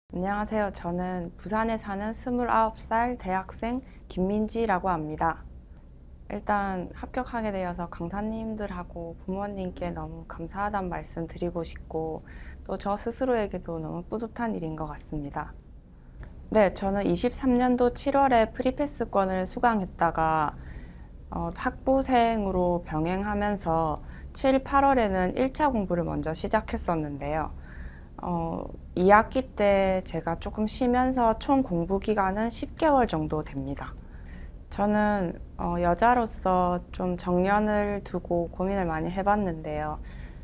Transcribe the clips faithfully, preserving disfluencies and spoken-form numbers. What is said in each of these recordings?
안녕하세요. 저는 부산에 사는 스물아홉 살 대학생 김민지라고 합니다. 일단 합격하게 되어서 강사님들하고 부모님께 너무 감사하다는 말씀 드리고 싶고 또 저 스스로에게도 너무 뿌듯한 일인 것 같습니다. 네, 저는 이십삼 년도 칠월에 프리패스권을 수강했다가 어, 학부생으로 병행하면서 칠, 팔월에는 일 차 공부를 먼저 시작했었는데요. 어, 이 학기 때 제가 조금 쉬면서 총 공부 기간은 십 개월 정도 됩니다. 저는 어, 여자로서 좀 정년을 두고 고민을 많이 해봤는데요.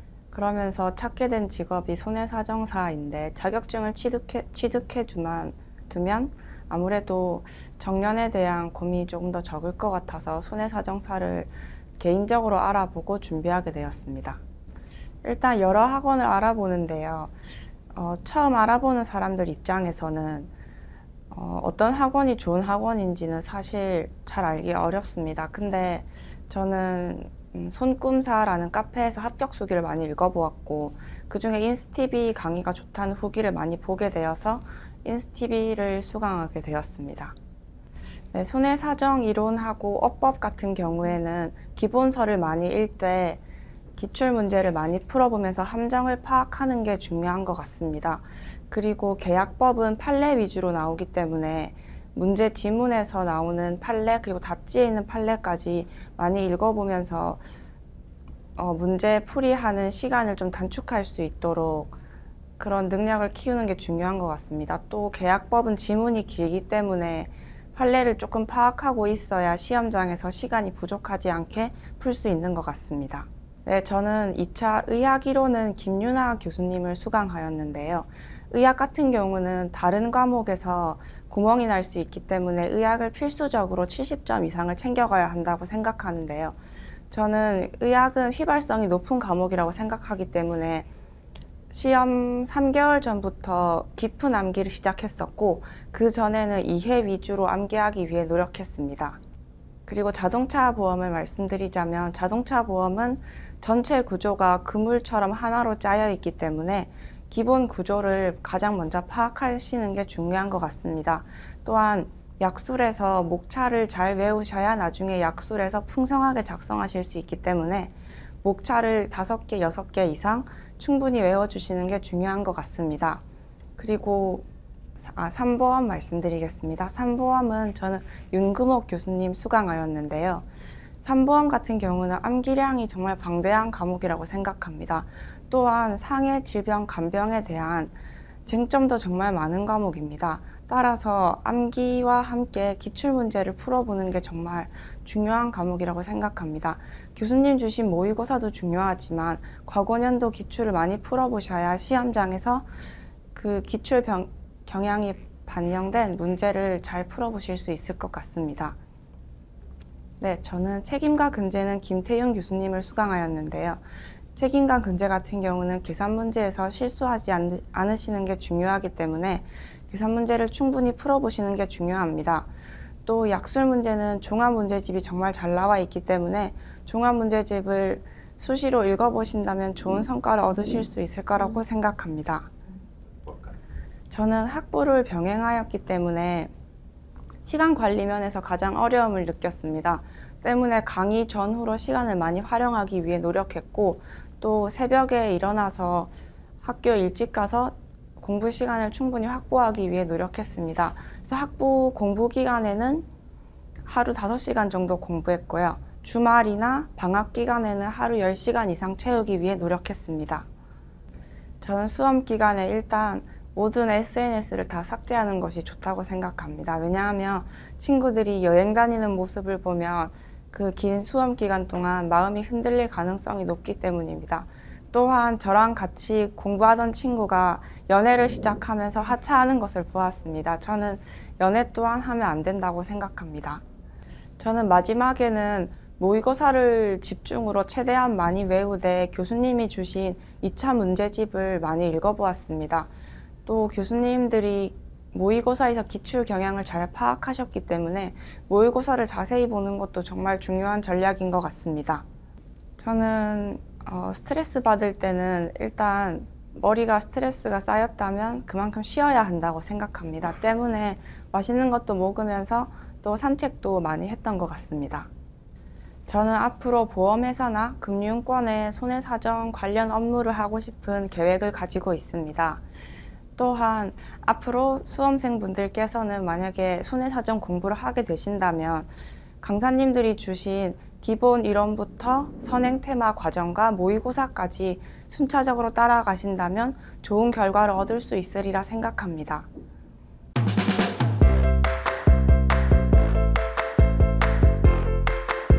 그러면서 찾게 된 직업이 손해사정사인데 자격증을 취득해, 취득해 두면, 두면 아무래도 정년에 대한 고민이 조금 더 적을 것 같아서 손해사정사를 개인적으로 알아보고 준비하게 되었습니다. 일단 여러 학원을 알아보는데요. 어, 처음 알아보는 사람들 입장에서는 어, 어떤 학원이 좋은 학원인지는 사실 잘 알기 어렵습니다. 근데 저는 음, 손꿈사라는 카페에서 합격 수기를 많이 읽어보았고 그 중에 인스티비 강의가 좋다는 후기를 많이 보게 되어서 인스티비를 수강하게 되었습니다. 네, 손해사정 이론하고 어법 같은 경우에는 기본서를 많이 읽 때 기출 문제를 많이 풀어보면서 함정을 파악하는 게 중요한 것 같습니다. 그리고 계약법은 판례 위주로 나오기 때문에 문제 지문에서 나오는 판례 그리고 답지에 있는 판례까지 많이 읽어보면서 어, 문제 풀이하는 시간을 좀 단축할 수 있도록 그런 능력을 키우는 게 중요한 것 같습니다. 또 계약법은 지문이 길기 때문에 판례를 조금 파악하고 있어야 시험장에서 시간이 부족하지 않게 풀 수 있는 것 같습니다. 네, 저는 이 차 의학이론은 김윤아 교수님을 수강하였는데요. 의학 같은 경우는 다른 과목에서 구멍이 날 수 있기 때문에 의학을 필수적으로 칠십 점 이상을 챙겨가야 한다고 생각하는데요. 저는 의학은 휘발성이 높은 과목이라고 생각하기 때문에 시험 삼 개월 전부터 깊은 암기를 시작했었고 그 전에는 이해 위주로 암기하기 위해 노력했습니다. 그리고 자동차 보험을 말씀드리자면 자동차 보험은 전체 구조가 그물처럼 하나로 짜여 있기 때문에 기본 구조를 가장 먼저 파악하시는 게 중요한 것 같습니다. 또한 약술에서 목차를 잘 외우셔야 나중에 약술에서 풍성하게 작성하실 수 있기 때문에 목차를 다섯 개, 여섯 개 이상 충분히 외워주시는 게 중요한 것 같습니다. 그리고 아, 삼보험 말씀드리겠습니다. 삼보험은 저는 윤금옥 교수님 수강하였는데요. 삼보험 같은 경우는 암기량이 정말 방대한 과목이라고 생각합니다. 또한 상해, 질병, 간병에 대한 쟁점도 정말 많은 과목입니다. 따라서 암기와 함께 기출문제를 풀어보는 게 정말 중요한 과목이라고 생각합니다. 교수님 주신 모의고사도 중요하지만 과거년도 기출을 많이 풀어보셔야 시험장에서 그 기출 병, 경향이 반영된 문제를 잘 풀어보실 수 있을 것 같습니다. 네, 저는 책임과 근제는 김태윤 교수님을 수강하였는데요. 책임과 근제 같은 경우는 계산 문제에서 실수하지 않, 않으시는 게 중요하기 때문에 계산 문제를 충분히 풀어보시는 게 중요합니다. 또 약술 문제는 종합문제집이 정말 잘 나와 있기 때문에 종합문제집을 수시로 읽어보신다면 좋은 성과를 얻으실 수 있을 거라고 생각합니다. 저는 학부를 병행하였기 때문에 시간 관리 면에서 가장 어려움을 느꼈습니다. 때문에 강의 전후로 시간을 많이 활용하기 위해 노력했고 또 새벽에 일어나서 학교 일찍 가서 공부 시간을 충분히 확보하기 위해 노력했습니다. 그래서 학부 공부 기간에는 하루 다섯 시간 정도 공부했고요. 주말이나 방학 기간에는 하루 열 시간 이상 채우기 위해 노력했습니다. 저는 수험 기간에 일단 모든 에스엔에스를 다 삭제하는 것이 좋다고 생각합니다. 왜냐하면 친구들이 여행 다니는 모습을 보면 그 긴 수험 기간 동안 마음이 흔들릴 가능성이 높기 때문입니다. 또한 저랑 같이 공부하던 친구가 연애를 시작하면서 하차하는 것을 보았습니다. 저는 연애 또한 하면 안 된다고 생각합니다. 저는 마지막에는 모의고사를 집중으로 최대한 많이 외우되 교수님이 주신 이 차 문제집을 많이 읽어보았습니다. 또 교수님들이 모의고사에서 기출 경향을 잘 파악하셨기 때문에 모의고사를 자세히 보는 것도 정말 중요한 전략인 것 같습니다. 저는 어, 스트레스 받을 때는 일단 머리가 스트레스가 쌓였다면 그만큼 쉬어야 한다고 생각합니다. 때문에 맛있는 것도 먹으면서 또 산책도 많이 했던 것 같습니다. 저는 앞으로 보험회사나 금융권의 손해사정 관련 업무를 하고 싶은 계획을 가지고 있습니다. 또한 앞으로 수험생분들께서는 만약에 손해사정 공부를 하게 되신다면 강사님들이 주신 기본 이론부터 선행 테마 과정과 모의고사까지 순차적으로 따라가신다면 좋은 결과를 얻을 수 있으리라 생각합니다.